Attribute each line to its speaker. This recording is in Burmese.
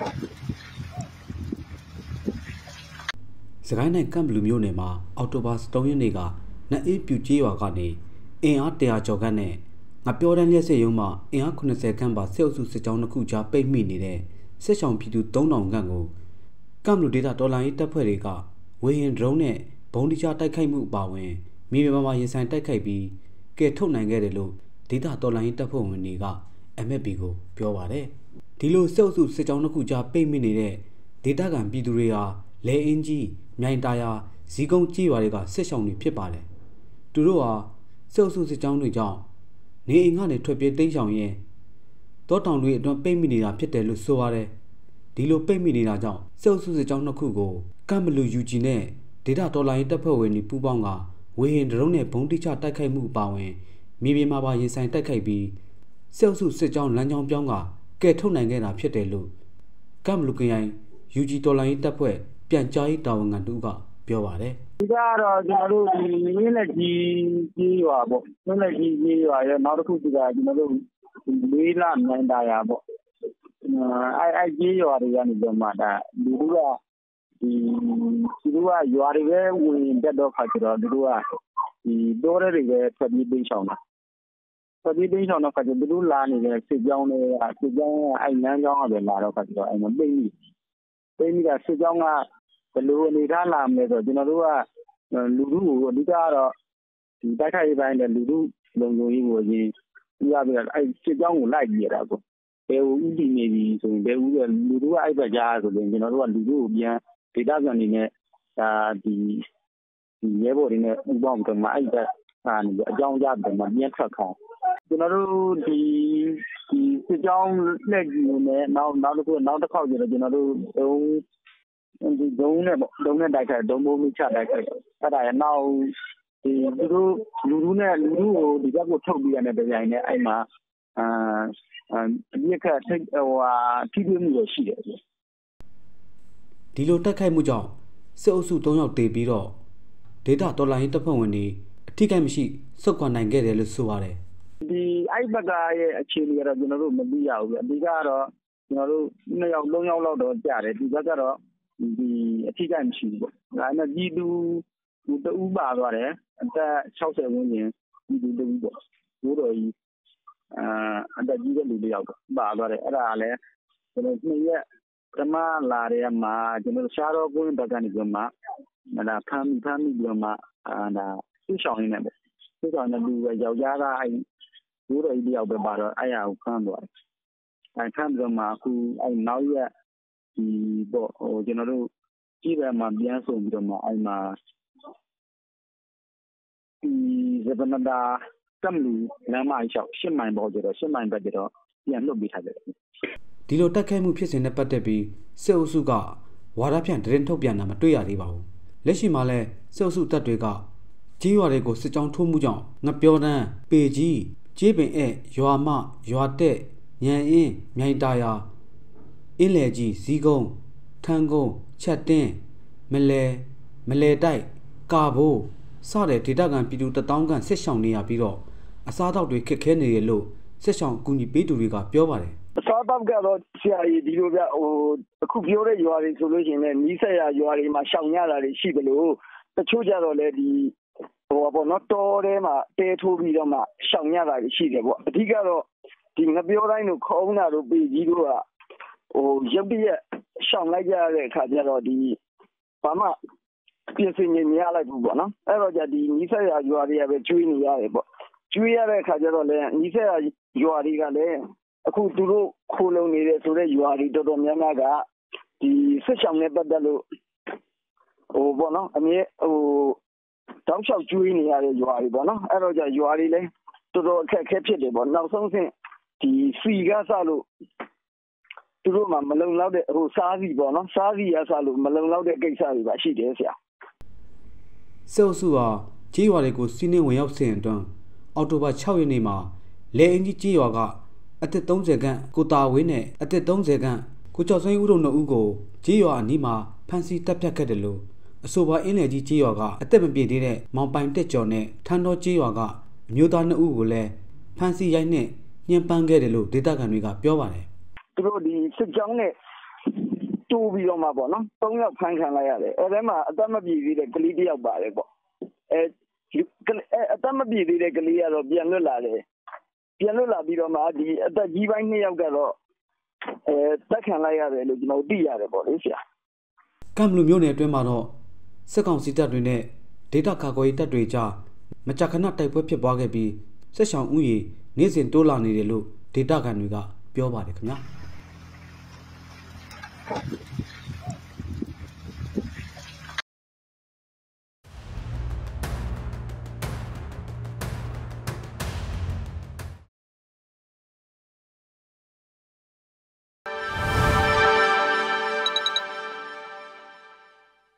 Speaker 1: စကိုင်းတိုင်းကမ်ဘလူးမြို့နယ်မှာအော်တိုဘာ3ရက်နေ့ကနတ်အေးပြူကြီးရွာကနေအင်အား100ကျော်ခန့်နဲ့ငါပြောတန်းလျက်စစ်ရုံးမှအင်အား80ခန့်ပါစစ်အုပ်စုစစ်ကြောင်းတစ်ခုကြားပိတ်မိနေတဲ့စစ်ဆောင်ပြည်သူ3000ခန့်ကိုကမ်ဘလူးဒေသတော်လိုင်းတပ်ဖွဲ့တွေကဝေဟင်ဒရုန်းနဲ့ဘုံတိကျတိုက်ခိုက်မှုအပါအဝင်မြေပြင်မှာရင်ဆိုင်တိုက်ခိုက်ပြီးကယ်ထုတ်နိုင်ခဲ့တယ်လို့ဒေသတော်လိုင်းတပ်ဖွဲ့ဝင်တွေက MFP ကိုပြောပါတယ်ဒီလိုစစ်အုပ်စုစစ်ကြောင်းတစ်ခုကြားပိတ်မိနေတဲ့ဒေသခံပြည်သူတွေဟာလဲအင်းကြီးမြိုင်တာယာဇီးကုန်းကြီးရွာတွေကစစ်ဆောင်တွေဖြစ်ပါတယ်သူတို့ဟာစစ်အုပ်စုစစ်ကြောင်းတွေကြောင့်နေအိမ်ကနေထွက်ပြေးတိမ်းရှောင်ရင်းတောတောင်တွေအတွင်းပိတ်မိနေတာဖြစ်တယ်လို့ဆိုပါတယ်ဒီလိုပိတ်မိနေတာကြောင့်စစ်အုပ်စုစစ်ကြောင်းနှစ်ခုကိုကမ်ဘလူး UG နဲ့ဒေတာတော်လိုင်းတပ်ဖွဲ့ဝင်တွေပူးပေါင်းကဝေဟင်ဒရုန်းနဲ့ဘုံတိချတိုက်ခိုက်မှုအပါအဝင်မြေပြင်မှာပါရင်ဆိုင်တိုက်ခိုက်ပြီးစစ်အုပ်စုစစ်ကြောင်းလမ်းကြောင်းပြောင်းကကယ်ထုတ်နိုင်ခဲ့တာဖြစ်တယ်လို့ကမ်ဘလူးခရိုင် UG တော်လိုင်းတပ်ဖွဲ့ပြန်ကြားရေးတာဝန်ခံတူကပြောပါတယ်
Speaker 2: ဒီကတော့ကျွန်တော်တို့ဒီမင်းလက်ကြီးရွာပေါ့မင်းလက်ကြီးရွာရဲ့နောက်တစ်ခုကကျွန်တော်တို့လေးလနိုင်တာရပေါ့အဲ့ကြီးရွာတွေကနေတော့မှဒါလူတို့ကရွာတွေပဲဝင်တက်တော့ခါကျတော့သူတို့ကဒီတိုးရဲတွေပဲထွက်ပြေးတိမ်းရှောင်တာထွက်ပြေးတိမ်းရှောင်တော့ခါကျသူတို့လာနေတဲ့စစ်ကြောင်းတွေစစ်ကြောင်းအဲ့လမ်းကြောင်းကပဲလာတော့ခါကျတော့အဲ့မှာပိတ်မိတာစစ်ကြောင်းကဘယ်လိုအနေထားလာမလဲဆိုတော့ကျွန်တော်တို့ကလူထုကိုအဓိကကတော့ဒီတိုက်ခိုက်ရေးပိုင်းနဲ့လူထုလုံခြုံရေးကိုရင်းပြရပြီးတော့အဲ့စစ်ကြောင်းကိုလိုက်ကြည့်ရတာကိုဘယ်ဦးတည်နေပြီဆိုရင်ဘယ်ဦးကလူထုကအဲ့ဘက်ကြားဆိုရင်ကျွန်တော်တို့ကလူထုကိုပြန်ဒေတာပြန်နေနဲ့ဒါဒီရဲဘော်တွေနဲ့ဥပအောင်တော့မှအဲ့ဘက်ကနေအကြောင်းကြားပြီးတော့ပြန်ထွက်ခေါကျွန်တော်တို့ဒီစစ်ကြောင်းလက်ကြီးနဲ့နောက်တစ်ခေါက်ကျတော့ကျွန်တော်တို့ဒီဒုံးနဲ့ပေါ့ဒုံးနဲ့တိုက်ခိုက်ဒုံးမိုးမိချတိုက်ခိုက်အဲ့ဒါရနောက်ဒီသူတို့လူထုကိုဒီဘက်ကိုထုတ်ပြီးရတဲ့ကြိုင်နဲ့အဲ့မှာဒီခက်ထိတွေ့မှုရရှိတယ်
Speaker 1: ဒီလိုတိုက်ခိုက်မှုကြောင့်စစ်အုပ်စု3ယောက်တေပြီးတော့ဒေတာတော်လိုင်းတပ်ဖွဲ့ဝင်တွေအထိကိမရှိစုခွာနိုင်ခဲ့တယ်လို့ဆိုပါတယ်
Speaker 2: ဒီအဲ့ဘက်ကရဲ့အခြေအနေကတော့ကျွန်တော်တို့မသိရဘူးအဓိကတော့ကျွန်တော်တို့2ယောက်3ယောက်လောက်တော့ကြားတယ်ဒီဘက်ကတော့ဒီအထိကိမရှိဘူးပေါ့ဒါနဲ့ပြည်သူတဦးပါသွားတယ်အသက်60ဝန်းကျင်ပြည်သူတဦးပေါ့ဘိုးတော်ကြီးအသက်ကြီးတဲ့လူတယောက်ပါသွားတယ်အဲ့ဒါလည်းကျွန်တော်2ရက်ဓမ္မလာတဲ့မှာကျွန်တော်ရှားတော်ကွင်းဘက်ကနေပြီးမှဒါဖမ်းပြီးတော့မှဒါသူ့ဆောင်ရင်းနဲ့ပေါ့သူ့ဆောင်တဲ့လူယောက်ျားကအဲ့ဘိုးတော်ကြီးတယောက်ပဲပါတော့အဲ့ဟာကိုဖမ်းသွားတယ်အဲ့ဖမ်းပြီးတော့မှအခုအဲ့နောက်ရက်ဒီပေါ့ကျွန်တော်တို့ကြည့်တယ်မှာပြန်ဆိုပြီးတော့မှအဲ့မှာဒီဇဗနဒါကမ်လူလမ်းမလျှောက်8မိုင်ပေါ့ကျတော့8မိုင်ဘက်ကျတော့ပြန်လွတ်ပေးထားတယ်
Speaker 1: ဒီလိုတက်ခဲမှုဖြစ်စဉ်နဲ့ပတ်သက်ပြီးစစ်အုပ်စုကဝါဒဖြန့်သတင်းထုတ်ပြန်တာမတွေ့ရသေးပါဘူးလက်ရှိမှာလည်းစစ်အုပ်စုတပ်တွေကကြီးရွာတွေကိုစစ်ကြောင်းထိုးမှုကြောင့်ငပြောတန်းပေကြီးကျေးပင်အဲရွာမရွာတက်ညံအင်းမြိုင်တာယာအင်းလေကြီးဇီးကုန်းထန်းကုန်းချက်တင်းမလဲတိုက်ကာဘိုးစတဲ့ဒေတာကန်ပြည်သူ1000ခန့်စစ်ဆောင်နေရပြီးတော့အစားအသောက်တွေခက်ခဲနေတယ်လို့စစ်ဆောင်အကူအညီပေးသူတွေကပြောပါတယ်
Speaker 2: အစားအသောက်ကတော့ဆရာကြီးဒီလိုပြအခုပြောတဲ့ရွာတွေဆိုလို့ရှိရင်လည်းနီးစပ်ရာရွာတွေမှာရှောင်ရတာတွေရှိတယ်လို့တချို့ကြတော့လည်းဒီပေါ့နော်တောထဲမှာတဲထိုးပြီးတော့မှရှောင်ရတာတွေရှိတယ်ပေါ့အဓိကတော့ဒီငပြောတိုင်းတို့ခေါင်းနာတို့ပေကြီးတို့ကရုပ်တရက်ရှောင်လိုက်ကြရတဲ့အခါကျတော့ဒီဘာမှပြင်ဆင်နေရလိုက်ဘူးပေါ့နော်အဲ့တော့じゃဒီနီးစပ်ရာရွာတွေကပဲကျွေးနေရတယ်ပေါ့ကျွေးရတဲ့အခါကျတော့လည်းနီးစပ်ရာရွာတွေကလည်းအခုသူတို့ခိုးလုံနေတဲ့ဆိုတဲ့ရွာတွေတော်တော်များများကဒီစစ်ဆောင်နဲ့ပတ်သက်လို့ပေါ့နော်အမြဲတောက်လျှောက်ကျွေးနေရတဲ့ရွာတွေပေါ့နော်အဲ့တော့じゃရွာတွေလည်းတော်တော်အခက်အခဲဖြစ်တယ်ပေါ့နောက်ဆုံးဆင့်ဒီစီကစလို့သူတို့မှမလုံလောက်တဲ့စားစီပေါ့နော်စားစီရစလို့မလုံလောက်တဲ့ကိစ္စတွေပါရှိတယ်ဆရာ
Speaker 1: စစ်အုပ်စုဟာကြီးရွာတွေကိုစီးနှင်းဝင်ရောက်စဉ်အတွင်းအောက်တိုဘာ6ရက်နေ့မှာလဲအင်းကြီးကြီးရွာကအသက်30ခန့်ကိုတာဝင်းနဲ့အသက်30ခန့်ကိုကျော်စိန်ဦးတို့နှစ်ဦးကိုကြီးရွာအနီးမှာဖမ်းဆီးတပ်ဖြတ်ခဲ့တယ်လို့အဆိုပါအင်းလေကြီးကြီးရွာကအသက်မပြည့်သေးတဲ့မောင်ပိုင်တက်ကျော်နဲ့ထန်းတော်ကြီးရွာကအမျိုးသား2ဦးကိုလည်းဖမ်းဆီးရိုက်နှင့်ညှဉ်းပန်းခဲ့တယ်လို့ဒေသခံတွေကပြောပါတယ်
Speaker 2: သူတို့ဒီစစ်ကြောင်းနဲ့တူပြီးတော့မှပေါ့နော်3ယောက်ဖမ်းခံလိုက်ရတယ်အဲ့ဒါမှအသက်မပြည့်သေးတဲ့ကလေးတစ်ယောက်ပါတယ်ပေါ့အသက်မပြည့်သေးတဲ့ကလေးကတော့ပြန်လွတ်လာတယ်ပြန်လွတ်လာပြီးတော့မှဒီအသက်ကြီးပိုင်း2ယောက်ကတော့တက်ခံလိုက်ရတယ်လို့ကျွန်တော်သိရတယ်ပေါ့လေဆရာ
Speaker 1: ကမ်ဘလူမျိုးနယ်အတွင်းမှာတော့စစ်ကောင်စီတပ်တွေနဲ့ဒေသကာကွယ်ရေးတပ်တွေကြားမကြာခဏတိုက်ပွဲဖြစ်ပွားခဲ့ပြီးစစ်ဆောင်ဥယျာဉ်နေ့စဉ်တိုးလာနေတယ်လို့ဒေသခံတွေကပြောပါတယ်ခင်ဗျာ